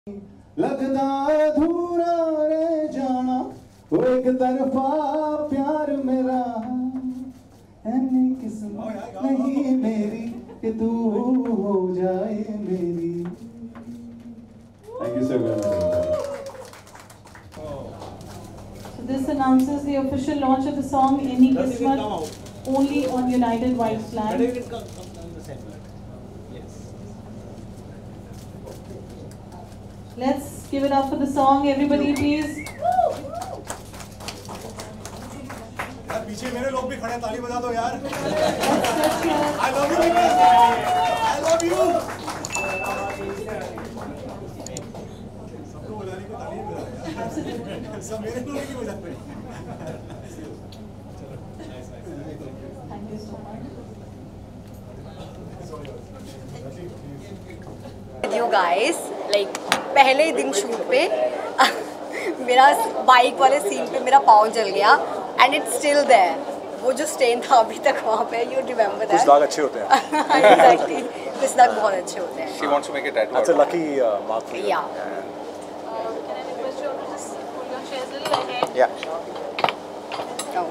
लगदा अधूरा रह जाना वो एक तरफा प्यार मेरा ऐनी किस्मत नहीं मेरी कि तू हो जाए मेरी। Thank you so much. So this announces the official launch of the song Any Kismat only on United White Flag. Let's give it up for the song, everybody, please. यार पीछे मेरे लोग भी खड़े, ताली बजा दो यार। I love you. I love you. सबको बजाने को ताली बजा यार। सब मेरे लोग ही बजा रहे हैं। Thank you so much. You guys, like पहले ही दिन शूट पे मेरा बाइक वाले सीन पे मेरा पाँव जल गया and it's still there. वो जो स्टेन था अभी तक वहाँ पे, you remember that? कुछ दाग अच्छे होते हैं। Exactly. कुछ दाग बहुत अच्छे होते हैं। She wants to make a tattoo. That's a lucky mark for you. Yeah. Can I request you to just pull your chairs a little ahead? Yeah. No.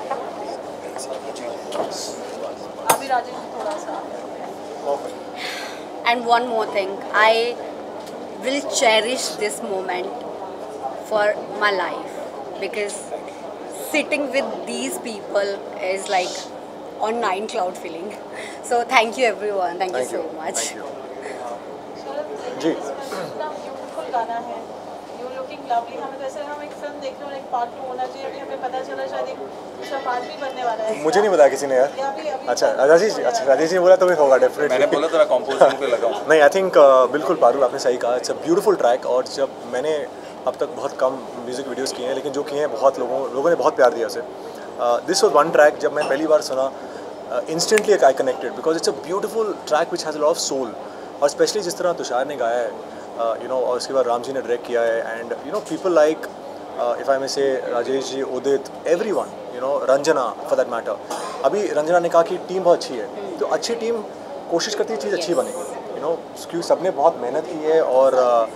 अभी राजेश थोड़ा सा। Perfect. And one more thing, I will cherish this moment for my life because sitting with these people is like on 9 cloud feeling. So thank you everyone. Thank you so much. Thank you. जी। इतना beautiful गाना है। You looking lovely। हमें जैसे हम एक film देख रहे हैं और एक पार्ट 2 होना चाहिए। अभी हमें पता चला शायद एक दूसरा पार्ट भी बनने वाला है। मुझे नहीं बताया किसी ने यार। अच्छा राजेश जी बोला तो भी होगा डेफिनेटली। मैंने बोला तेरा कंपोजिशन पे लगा। नहीं आई थिंक बिल्कुल पारुल आपने सही कहा। इट्स अ ब्यूटीफुल ट्रैक और जब मैंने अब तक बहुत कम म्यूज़िक वीडियोस किए हैं लेकिन जो किए हैं बहुत लोगों ने बहुत प्यार दिया उसे। दिस वाज वन ट्रैक जब मैं पहली बार सुना instantly I connected because it's a beautiful track which has a lot of soul और स्पेशली जिस तरह तुषार ने गाया है यू नो और उसके बाद राम जी ने डायरेक्ट किया है and you know people like if I may say Rajesh ji Udit everyone you know Ranjana for that matter. अभी रंजना ने कहा कि टीम बहुत अच्छी है तो अच्छी टीम कोशिश करती है चीज़ अच्छी बनेगी यू नो क्योंकि सबने बहुत मेहनत की है और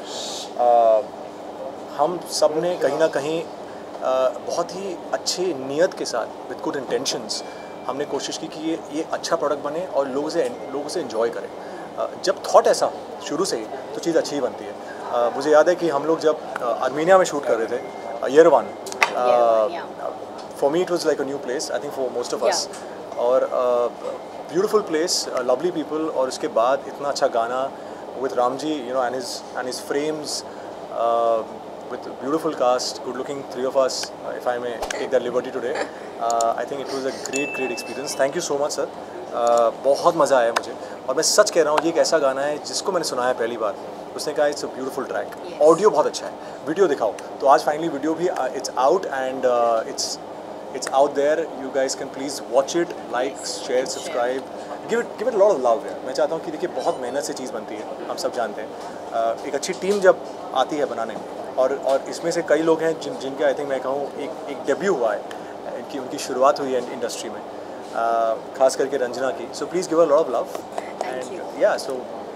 हम सब ने कहीं ना कहीं बहुत ही अच्छी नीयत के साथ विद गुड इंटेंशंस हमने कोशिश की कि ये अच्छा प्रोडक्ट बने और लोगों से एंजॉय करें। जब थॉट ऐसा शुरू से ही तो चीज़ अच्छी ही बनती है। मुझे याद है कि हम लोग जब आर्मेनिया में शूट कर रहे थे year 1 for me it was like a new place I think for most of us और ब्यूटीफुल प्लेस लवली पीपल और उसके बाद इतना अच्छा गाना with Ram ji you know and his frames with beautiful cast, good looking three of us, if I may take that liberty today. I think it was a great experience. Thank you so much sir. बहुत मज़ा आया मुझे और मैं सच कह रहा हूँ ये एक ऐसा गाना है जिसको मैंने सुनाया पहली बार उसने कहा it's a beautiful track. Audio बहुत अच्छा है, वीडियो दिखाओ तो आज फाइनली वीडियो भी it's out and it's out there. You guys can please watch it, like, share, subscribe, give it a lot of love यार। मैं चाहता हूँ कि देखिए बहुत मेहनत से चीज़ बनती है, हम सब जानते हैं। एक अच्छी टीम जब आती है बनाने और इसमें से कई लोग हैं जिनके आई थिंक मैं कहूँ एक डेब्यू हुआ है उनकी शुरुआत हुई है इंडस्ट्री में खास करके रंजना की। So please give a lot of love and yeah so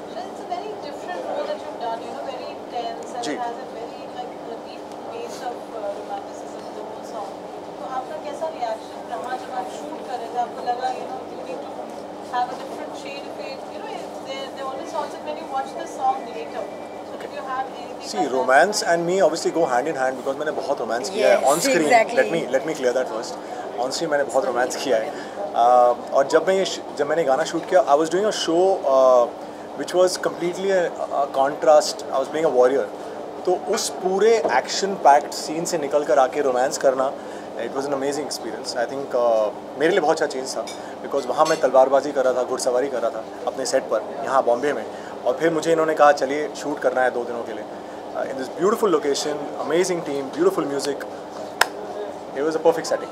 जी आपका कैसा रिएक्शन रहा जब आप शूट कर रहे थे? आपको लगा you know you need to have a different shade of it you know they always also when you watch the song later so did you have anything see romance and me obviously go hand in hand because मैंने बहुत romance किया है on screen. Let me clear that first. On screen मैंने बहुत romance किया है और जब मैंने गाना शूट किया I was doing a show which was completely a contrast. I was being a warrior तो उस पूरे एक्शन पैक्ड सीन से निकल कर आके रोमांस करना it was an amazing experience. I think मेरे लिए बहुत अच्छा चेंज था बिकॉज वहाँ मैं तलवारबाजी कर रहा था, घुड़सवारी कर रहा था अपने सेट पर यहाँ बॉम्बे में और फिर मुझे इन्होंने कहा चलिए शूट करना है 2 दिनों के लिए in this beautiful location, amazing team, beautiful music, it was a perfect setting.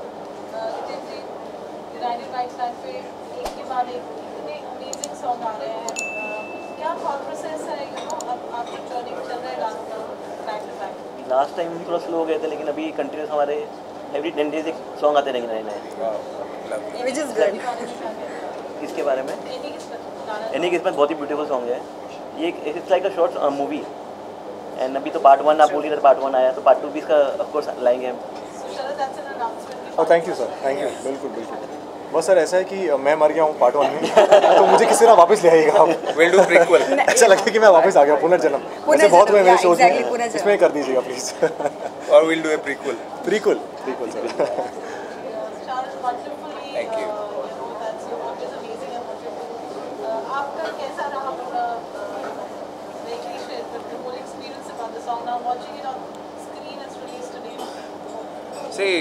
Last time थोड़ा स्लो हो गए थे लेकिन अभी कंटिन्यूस हमारे एवरी 10 डेज एक सॉन्ग आते रहेंगे नए। Which is good. इसके बारे में एनी किस्मत बहुत ही ब्यूटीफुल सॉन्ग है। ये it's like a short movie and अभी तो पार्ट 1 आप बोल रहे थे, पार्ट 1 आया तो पार्ट 2 भी इसका ऑफ कोर्स लाएंगे हम। Sharad, that's an announcement. और thank you sir, thank you, बिल्कुल बिल्कुल। बस सर ऐसा है कि मैं मर गया हूँ पार्ट 1 में, तो मुझे किसी तरह वापस ले आइएगा आप। Will do prequel. ऐसा लगे कि मैं वापस आ गया, पुनर्जन्म। ऐसे बहुत हुए मेरे शोज exactly, में, पुनर्जन्म। इसमें कर दीजिएगा प्लीज़। और will do a prequel. Prequel sir. Sharad, wonderfully. Thank you. That's always amazing and wonderful. आपका कैसा रहा पूरा vacation, the whole experience about the song? Now watching it on screen, it's released today. See,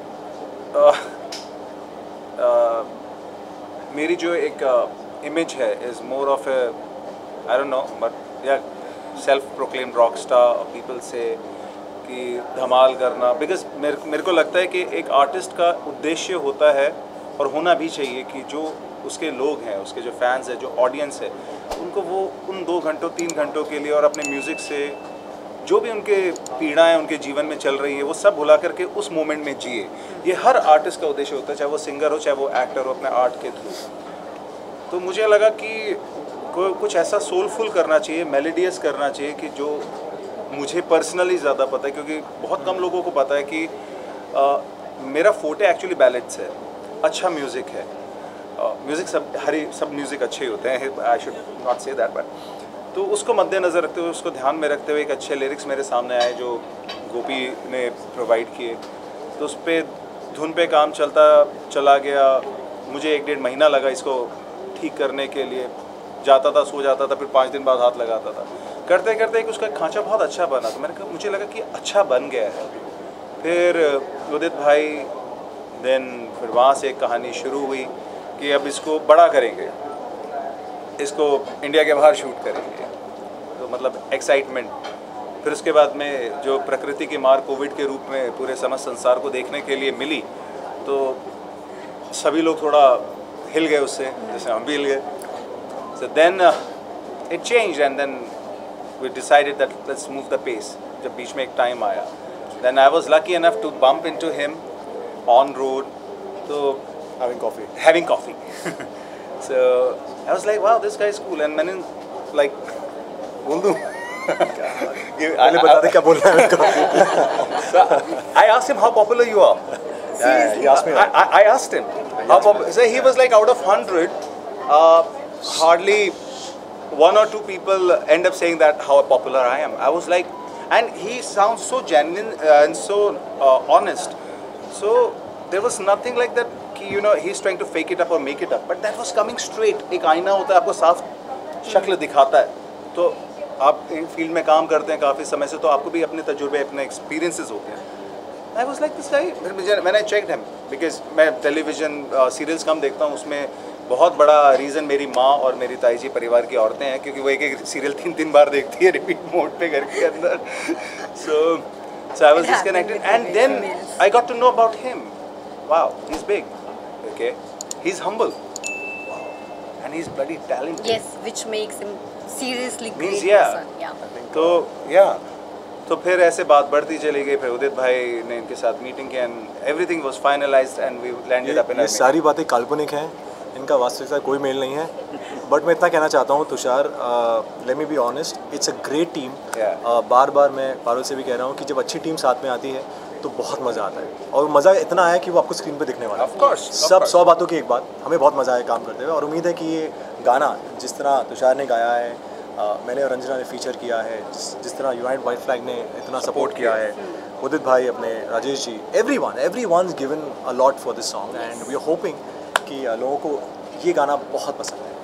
मेरी जो एक image है is more of a I don't know but yeah self proclaimed rock star, people say कि धमाल करना, because मेरे को लगता है कि एक आर्टिस्ट का उद्देश्य होता है और होना भी चाहिए कि जो उसके लोग हैं, उसके जो फैंस हैं, जो ऑडियंस है, उनको वो उन 2 घंटों 3 घंटों के लिए और अपने म्यूज़िक से जो भी उनके पीड़ाएं उनके जीवन में चल रही है वो सब भुला करके उस मोमेंट में जिए। ये हर आर्टिस्ट का उद्देश्य होता है, चाहे वो सिंगर हो चाहे वो एक्टर हो, अपने आर्ट के थ्रू। तो मुझे लगा कि कुछ ऐसा सोलफुल करना चाहिए, मेलोडियस करना चाहिए कि जो मुझे पर्सनली ज़्यादा पता है, क्योंकि बहुत कम लोगों को पता है कि मेरा फोटे एक्चुअली बैलेट्स है, अच्छा म्यूज़िक है। म्यूज़िक सब म्यूज़िक अच्छे ही होते हैं, I should not say that, but तो उसको मद्देनज़र रखते हुए, उसको ध्यान में रखते हुए एक अच्छे लिरिक्स मेरे सामने आए जो गोपी ने प्रोवाइड किए। तो उस पर धुन पे काम चलता चला गया। मुझे 1-1.5 महीना लगा इसको ठीक करने के लिए। जाता था, सो जाता था, फिर 5 दिन बाद हाथ लगाता था। करते करते एक उसका खांचा बहुत अच्छा बना, तो मुझे लगा कि अच्छा बन गया है। फिर उदित भाई, देन फिर वहाँ से एक कहानी शुरू हुई कि अब इसको बड़ा करेंगे, इसको इंडिया के बाहर शूट करेंगे, तो मतलब एक्साइटमेंट। फिर उसके बाद में जो प्रकृति की मार कोविड के रूप में पूरे समस्त संसार को देखने के लिए मिली, तो सभी लोग थोड़ा हिल गए उससे, जैसे हम भी हिल गए। So then it change and then we decided that let's move the pace. जब बीच में एक टाइम आया, then I was lucky enough to bump into him on road, तो having coffee So I was like, wow, this guy is cool. And मैंने like बोल दूँ पहले बता दे क्या बोलना है उनको। So I asked him how popular you are. He asked me. I asked him how popular. So he was like, out of 100, hardly 1 or 2 people end up saying that how popular I am. I was like, and he sounds so genuine and so honest. So there was nothing like that. You know, he's trying to fake it up or make it up, but that was coming straight. एक आईना होता है, आपको साफ शक्ल दिखाता है। तो आप फील्ड में काम करते हैं काफ़ी समय से, तो आपको भी अपने तजुर्बे, अपने एक्सपीरियंसेस होते हैं। I was like this guy. मैंने चेक्ड हिम, बिकॉज मैं टेलीविज़न सीरियल्स कम देखता हूँ, उसमें बहुत बड़ा रीज़न मेरी माँ और मेरी ताई जी परिवार की औरतें हैं, क्योंकि वो एक सीरियल 3-3 बार देखती है रिपीट मोड पे घर के अंदर। So I was disconnected and then I got to know about him. Wow, he is big, okay, he's humble, and he's bloody talented. Yes, which makes him seriously great Means, yeah. person. Yeah. तो तो फिर ऐसे बात बढ़ती चली गई। फिर उदित भाई ने इनके साथ मीटिंग की and everything was finalised and we landed up in. ये सारी बातें काल्पनिक हैं, इनका वास्तविकता कोई मेल नहीं है। बट मैं इतना कहना चाहता हूँ Tushar, let me be honest, it's a great team. बार बार मैं पारुल से भी कह रहा हूँ कि जब अच्छी टीम साथ में आती है तो बहुत मज़ा आता है, और मज़ा इतना आया कि वो आपको स्क्रीन पे दिखने वाला है। Of course, सब 100 बातों की एक बात, हमें बहुत मज़ा आया काम करते हुए, और उम्मीद है कि ये गाना जिस तरह तुषार ने गाया है, मैंने और रंजना ने फीचर किया है, जिस तरह यूनाइटेड व्हाइट फ्लैग ने इतना सपोर्ट किया है, उदित भाई, अपने Rajesh ji, everyone given a lot for this song, and we are hoping कि लोगों को ये गाना बहुत पसंद है।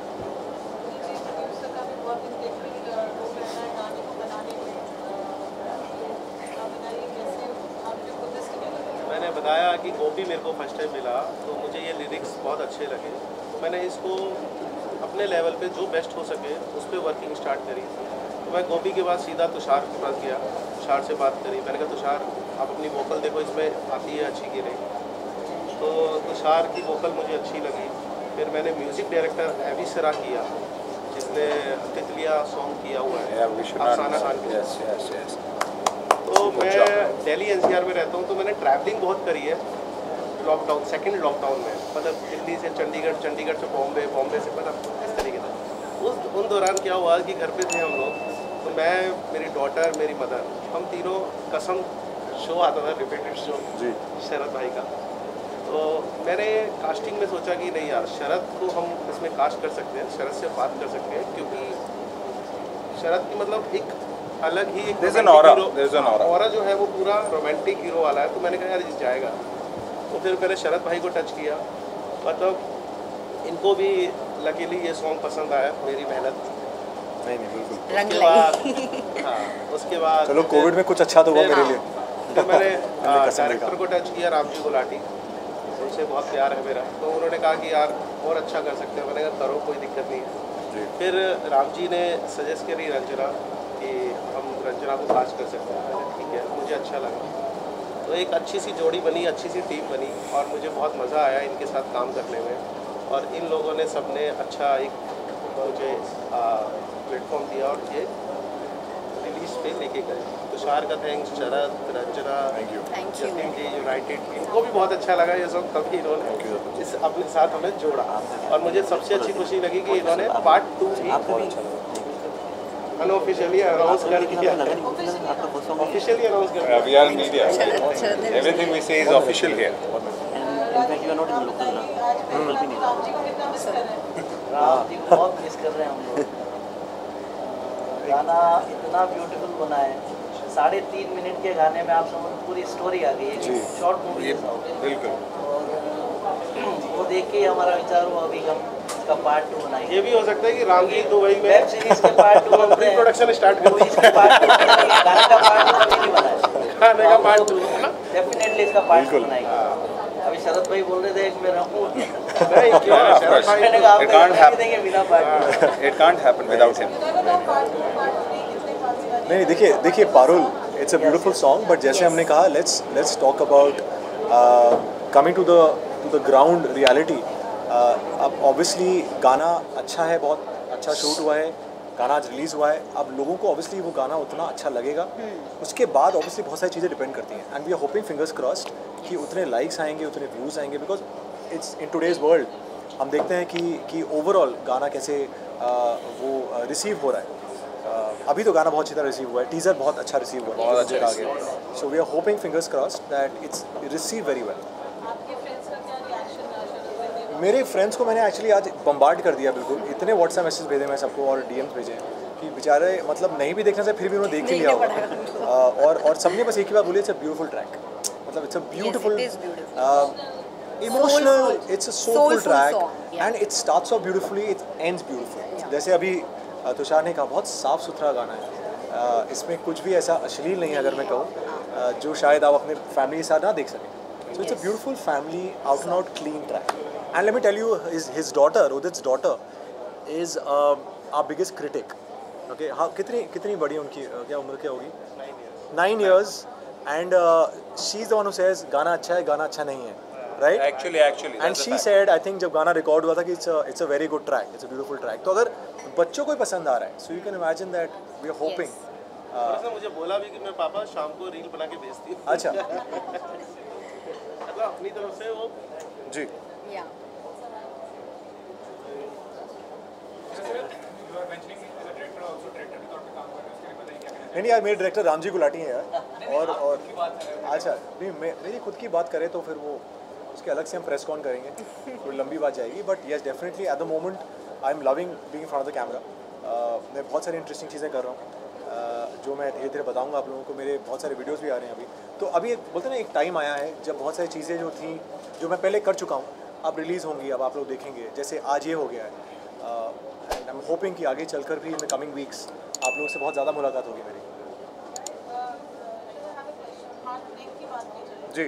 मैंने बताया कि गोपी मेरे को फर्स्ट टाइम मिला, तो मुझे ये लिरिक्स बहुत अच्छे लगे, तो मैंने इसको अपने लेवल पे जो बेस्ट हो सके उस पर वर्किंग स्टार्ट करी। तो मैं गोपी के बाद सीधा तुषार के पास गया, तुषार से बात करी। मैंने कहा तुषार आप अपनी वोकल देखो, इसमें आती है अच्छी कि नहीं। तो तुषार की वोकल मुझे अच्छी लगी। फिर मैंने म्यूज़िक डायरेक्टर एवी सरा किया, जिसने तितलिया सॉन्ग किया हुआ है अफसाना खान के साथ। तो मैं दिल्ली एनसीआर में रहता हूँ, तो मैंने ट्रैवलिंग बहुत करी है लॉकडाउन, सेकंड लॉकडाउन में, मतलब दिल्ली से चंडीगढ़, चंडीगढ़ से बॉम्बे, बॉम्बे से मतलब इस तरीके से। उन दौरान क्या हुआ कि घर पे थे हम लोग, तो मैं, मेरी डॉटर, मेरी मदर, हम तीनों कसम शो आता था, रिपीटेड शो जी शरद भाई का। तो मैंने कास्टिंग में सोचा कि नहीं यार, शरद को हम इसमें कास्ट कर सकते हैं, शरद से बात कर सकते हैं, क्योंकि शरद की मतलब एक अलग ही एक ऑरा जो है वो पूरा रोमांटिक हीरो वाला है। तो मैंने कहा यार ये जाएगा। तो फिर मैंने शरद भाई को टच किया, मतलब इनको भी लकीली ये सॉन्ग पसंद आया, मेरी मेहनत। नहीं बिल्कुल। रंग उसके बाद हाँ, उसके बाद चलो कोविड में कुछ अच्छा तो हुआ मेरे लिए। फिर मैंने डायरेक्टर को टच किया, राम जी गुलाटी, उनसे बहुत प्यार है मेरा। तो उन्होंने कहा कि यार और अच्छा कर सकते हैं। मैंने कहा करो, कोई दिक्कत नहीं है। फिर राम जी ने सजेस्ट करी रंजना कि हम रंजना को कास्ट कर सकते हैं। मैंने ठीक है, मुझे अच्छा लगा। तो एक अच्छी सी जोड़ी बनी, अच्छी सी टीम बनी और मुझे बहुत मज़ा आया इनके साथ काम करने में। और इन लोगों ने सबने अच्छा एक मुझे प्लेटफॉर्म दिया और ये रिलीज पे लेके गए। तुषार का थैंक्स, शरद, रंजना, जतिन जी, यूनाइटेड, इनको भी बहुत अच्छा लगा ये सब, तभी इन्होंने इस अपने साथ हमें जोड़ा। और मुझे सबसे अच्छी खुशी लगी कि इन्होंने पार्ट 2 भी अनऑफिशियली अनाउंस कर दिया। ऑफिशियली अनाउंस कर दिया। We are in media. Everything we say is official here. In fact, you are not in local now. Ram ji को कितना मिस कर रहे हैं? राम जी को बहुत मिस कर रहे हैं हम लोग। गाना इतना ब्यूटीफुल बना है, 3.5 मिनट के गाने में आप समझ पूरी स्टोरी आ गई है, शॉर्ट मूवी जैसा हो गया। बिल्कुल। और वो देख के हमारा विचार हुआ अभी हम इसका पार्ट 2 बनाएंगे। ये भी हो सकता है कि राम जी दुबई में वेब सीरीज के पार्ट 2 प्री प्रोडक्शन स्टार्ट कर मूवीज के पार्ट 2, गाने का पार्ट 2 अभी नहीं बना है। खाने का पार्ट 2 डेफिनेटली इसका पार्ट 2 बनाएंगे। अभी शरद भाई बोल रहे थे एक मैं रहूँ, नहीं क्यों, शरद भाई मैंने कहा It can't happen. देंगे बिना part 2। It can't happen without him. नहीं देखिए Parul, it's a beautiful song, but जैसे हमने कहा let's talk about coming to the ground reality. अब ऑब्वियसली गाना अच्छा है, बहुत अच्छा शूट हुआ है, गाना आज रिलीज़ हुआ है। अब लोगों को ऑब्वियसली वो गाना उतना अच्छा लगेगा, उसके बाद ऑब्वियसली बहुत सारी चीज़ें डिपेंड करती हैं। And we are hoping fingers crossed कि उतने लाइक्स आएंगे, उतने व्यूज़ आएंगे, because it's in today's world हम देखते हैं कि ओवरऑल गाना कैसे वो रिसीव हो रहा है। अभी तो गाना बहुत अच्छी तरह रिसीव हुआ है, टीज़र बहुत अच्छा रिसीव हुआ है, बहुत अच्छा गया। So we are hoping fingers crossed that it's receive very well. आपके फ्रेंड्स का क्या रिएक्शन? मेरे फ्रेंड्स को मैंने एक्चुअली आज बम्बार्ड कर दिया, बिल्कुल इतने व्हाट्सएप मैसेज भेजे मैं सबको और डीएम्स भेजे कि बेचारे मतलब नहीं भी देखना चाहिए फिर भी उन्होंने देख ही लिया होगा। और सबने बस एक ही बात बोली, इट्स अ ब्यूटीफुल ट्रैक, मतलब it's a beautiful emotional, it's a soulful track and it starts off beautifully, it ends beautiful. जैसे अभी तुषार ने कहा बहुत साफ़ सुथरा गाना है, इसमें कुछ भी ऐसा अश्लील नहीं है अगर मैं कहूँ, जो शायद आप अपने फैमिली के साथ ना देख सकें। So it's a beautiful family out and out clean track. And let me tell you, his daughter, Udit's daughter is our biggest critic. Okay, हाँ, कितनी बड़ी उनकी क्या उम्र क्या होगी? 9 years, and she is the one who says गाना अच्छा है, गाना अच्छा नहीं है, right? Actually, and she said, I think जब गाना रिकॉर्ड हुआ था कि it's a very good track, it's a beautiful track. तो अगर बच्चों को ही पसंद आ रहा है, so you can imagine that we are hoping. उसने मुझे बोला भी कि मैं पापा शाम को रील बना के भेजती हूँ। अच्छा मतलब अपनी तरफ से वो जी। नहीं यार, मेरे डायरेक्टर राम जी गुलाटी हैं यार, और अच्छा नहीं, मेरी खुद की बात करें तो फिर वो उसके अलग से हम प्रेस कॉन करेंगे, थोड़ी लंबी बात जाएगी। But yes, definitely at the moment I am loving being in front of the camera. मैं बहुत सारी इंटरेस्टिंग चीज़ें कर रहा हूँ, जो मैं धीरे धीरे बताऊँगा आप लोगों को। मेरे बहुत सारे वीडियोज़ भी आ रहे हैं अभी। तो अभी एक बोलते हैं ना, एक टाइम आया है जब बहुत सारी चीज़ें जो थी, जो मैं पहले कर चुका हूँ, अब रिलीज़ होंगी, अब आप लोग देखेंगे। जैसे आज ये हो गया है, एंड आई एम होपिंग कि आगे चलकर भी इन द कमिंग वीक्स आप लोगों से बहुत ज़्यादा मुलाकात होगी मेरी। जी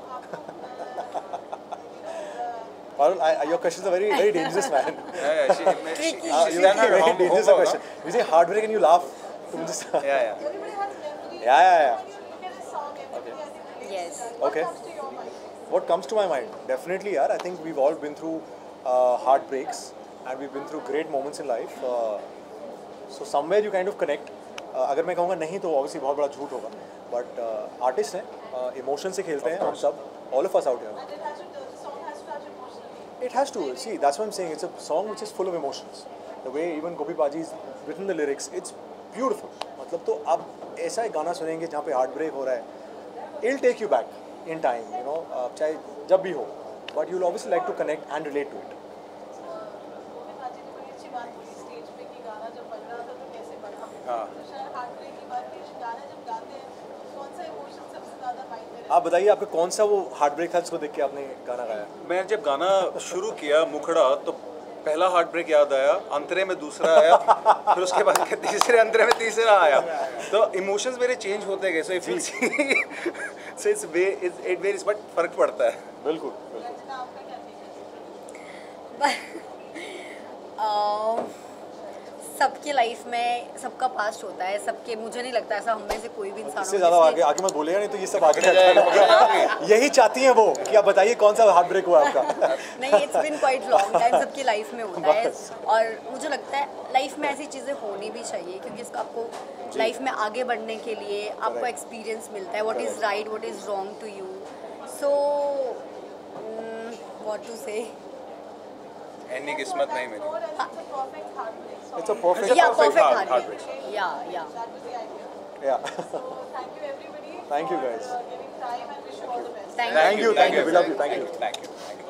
Parul, your question is a very dangerous man. Yeah, she You're a very dangerous question. You say heartbreak and you laugh. Yeah. Yeah. Okay. Yes. Okay. What comes to my mind? Definitely, yaar. I think we've all been through heartbreaks and we've been through great moments in life. So somewhere you kind of connect. अगर मैं कहूँगा नहीं तो obviously बहुत बड़ा झूठ होगा. But artists हैं, emotion से खेलते हैं हम सब. All of us out here. It has to. See, that's what I'm saying. It's a song which is full of emotions. The way even Gopi Baji's written the lyrics, it's beautiful. मतलब तो आप ऐसा एक गाना सुनेंगे जहाँ पे heart break हो रहा है, it take you back in time, you know, चाहे जब भी हो, but you will obviously like to connect and relate to it. Govind माजी ने बड़ी अच्छी बात बोली स्टेज पे कि गाना जब बज रहा था तो कैसे बना। हाँ। तो शायद हार्ट ब्रेक की बात की गाना जब गाते हैं कौन सा इमोशन सबसे ज़्यादा माइंड में रहता आप बताइए आपका कौन सा वो हार्ट ब्रेक था जिसको देख के आपने गाना गाया? मैं जब गाना शुरू किया मुखड़ा तो पहला हार्ट ब्रेक याद आया, अंतरे में दूसरा आया, फिर उसके बाद तीसरे अंतरे में तीसरा आया, तो इमोशंस मेरे चेंज होते गए। So if you see so it varies, but फर्क पड़ता है। बिल्कुल है? रचना आपका क्या take है? सबके लाइफ में सबका पास्ट होता है, सबके, मुझे नहीं लगता ऐसा हम में से कोई भी इंसान इससे हो ज़्यादा जिसके- आगे आगे मत बोलेगा, नहीं तो ये सब आगे चलता है। यही चाहती हैं वो कि आप बताइए कौन सा हार्ट ब्रेक हुआ आपका? नहीं, it's been quite long time, सबकी लाइफ में होता है। और मुझे लगता है लाइफ में ऐसी चीज़ें होनी भी चाहिए क्योंकि इसका आपको लाइफ में आगे बढ़ने के लिए आपको एक्सपीरियंस मिलता है, what is right, what is wrong to you. So what to say, any किस्मत नहीं मिली। It's a perfect heartbreak song. It's a perfect, या perfect परफेक्ट heart हार्ट, या That was the idea. yeah. So thank you everybody Thank you, for guys. giving time and wish you all the best. Thank Thank you, we love you, thank you. Thank you.